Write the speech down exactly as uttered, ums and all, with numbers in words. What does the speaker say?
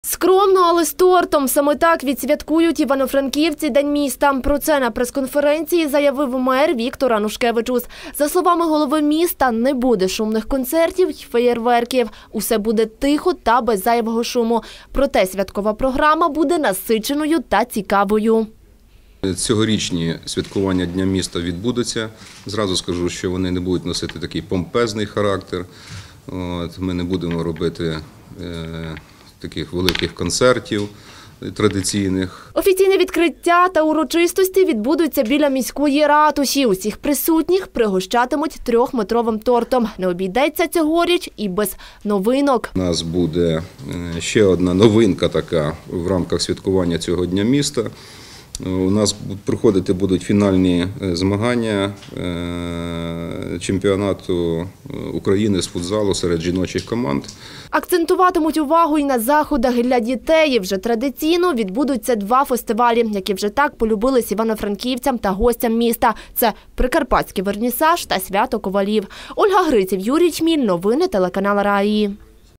Скромно, але з тортом. Саме так відсвяткують івано-франківці День міста. Про це на прес-конференції заявив мер Віктор Анушкевичус. За словами голови міста, не буде шумних концертів й феєрверків. Усе буде тихо та без зайвого шуму. Проте святкова програма буде насиченою та цікавою. Цьогорічні святкування Дня міста відбудуться. Зразу скажу, що вони не будуть носити такий помпезний характер. Ми не будемо робити таких великих концертів традиційних. Офіційне відкриття та урочистості відбудуться біля міської ратуші. Усіх присутніх пригощатимуть трьохметровим тортом. Не обійдеться цьогоріч і без новинок. У нас буде ще одна новинка така в рамках святкування цього Дня міста. У нас проходити будуть фінальні змагання чемпіонату України з футзалу серед жіночих команд. Акцентуватимуть увагу і на заходах для дітей. Вже традиційно відбудуться два фестивалі, які вже так полюбились івано-франківцям та гостям міста. Це Прикарпатський вернісаж та свято ковалів. Ольга Гриців, Юрій Чміль. Новини телеканал РАІ.